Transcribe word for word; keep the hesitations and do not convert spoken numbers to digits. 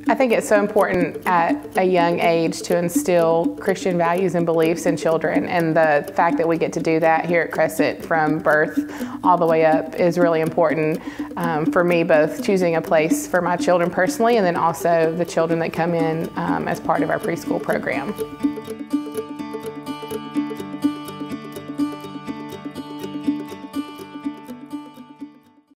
I think it's so important at a young age to instill Christian values and beliefs in children, and the fact that we get to do that here at Crescent from birth all the way up is really important um, for me, both choosing a place for my children personally and then also the children that come in um, as part of our preschool program.